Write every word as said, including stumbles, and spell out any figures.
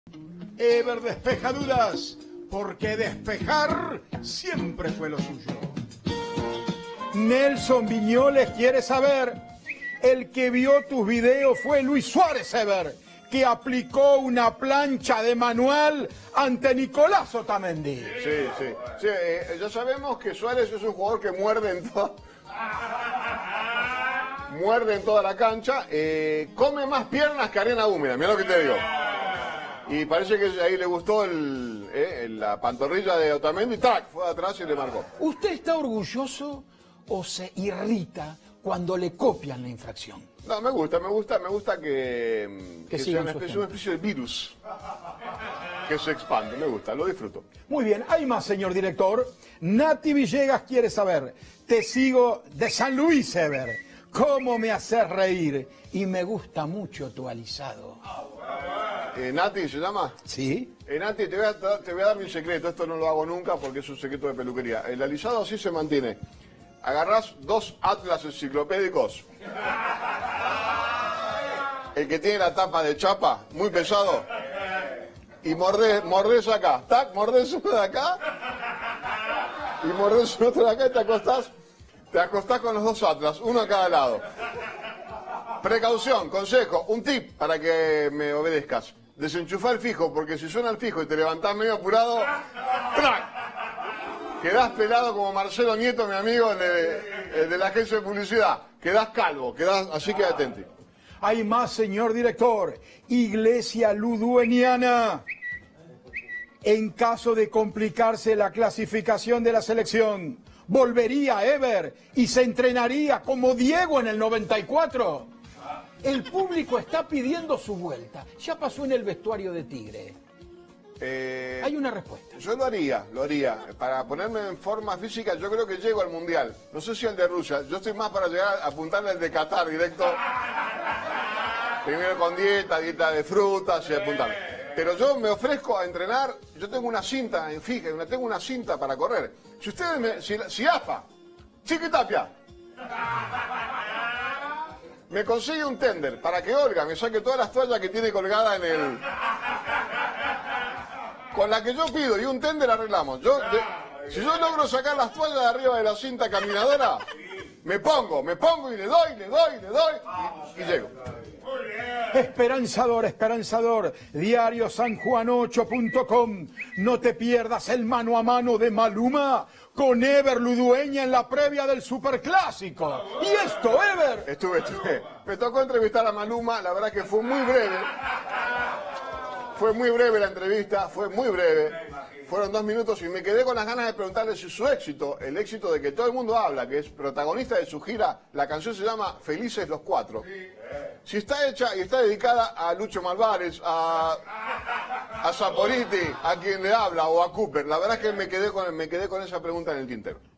Ever despeja dudas, porque despejar siempre fue lo suyo. Nelson Viñoles quiere saber, el que vio tus videos fue Luis Suárez Ever, que aplicó una plancha de manual ante Nicolás Otamendi. Sí, sí, sí eh, ya sabemos que Suárez es un jugador que muerde en toda, muerde en toda la cancha, eh, come más piernas que arena húmeda, mira lo que te digo. Y parece que ahí le gustó el, eh, la pantorrilla de Otamendi, ¡tac! Fue atrás y le marcó. ¿Usted está orgulloso o se irrita cuando le copian la infracción? No, me gusta, me gusta, me gusta que, que, que sea una especie, una especie de virus que se expande, me gusta, lo disfruto. Muy bien, hay más, señor director. Nati Villegas quiere saber, te sigo de San Luis, Ever, ¿cómo me haces reír? Y me gusta mucho tu alisado. Eh, ¿Nati se llama? Sí. Eh, Nati, te voy, a, te voy a dar mi secreto, esto no lo hago nunca porque es un secreto de peluquería. El alisado así se mantiene. Agarrás dos atlas enciclopédicos. El que tiene la tapa de chapa, muy pesado. Y mordés, mordés acá. Tac, mordés uno de acá. Y mordés otro de acá y te acostás. Te acostás con los dos atlas, uno a cada lado. Precaución, consejo, un tip para que me obedezcas. Desenchufá el fijo, porque si suena el fijo y te levantás medio apurado, ¡trac! Quedás pelado como Marcelo Nieto, mi amigo, el de, el de la agencia de publicidad. Quedás calvo, quedás, así que atenti. Hay más, señor director. Iglesia Ludueñana. En caso de complicarse la clasificación de la selección, ¿volvería Ever y se entrenaría como Diego en el noventa y cuatro? El público está pidiendo su vuelta. Ya pasó en el vestuario de Tigre. Eh, Hay una respuesta. Yo lo haría, lo haría. Para ponerme en forma física, yo creo que llego al Mundial. No sé si el de Rusia. Yo estoy más para llegar a apuntarle al de Qatar directo. Primero con dieta, dieta de frutas y apuntarme. Pero yo me ofrezco a entrenar. Yo tengo una cinta, en fija, tengo una cinta para correr. Si ustedes me... Si, si A F A, Chiquitapia, me consigue un tender para que Olga me saque todas las toallas que tiene colgada en el... Con la que yo pido y un tender arreglamos. Yo, de, si yo logro sacar las toallas de arriba de la cinta caminadora, me pongo, me pongo y le doy, le doy, le doy y, y llego. Esperanzador, esperanzador, diario san juan ocho punto com. No te pierdas el mano a mano de Maluma con Ever Ludueña en la previa del Superclásico. Y esto, Ever. Estuve, estuve. Me tocó entrevistar a Maluma, la verdad que fue muy breve. Fue muy breve la entrevista, fue muy breve. Fueron dos minutos y me quedé con las ganas de preguntarle si su éxito, el éxito de que todo el mundo habla, que es protagonista de su gira, la canción se llama Felices los Cuatro. Si está hecha y está dedicada a Lucho Malvares, a, a Saporiti, a quien le habla, o a Cooper. La verdad es que me quedé con, me quedé con esa pregunta en el tintero.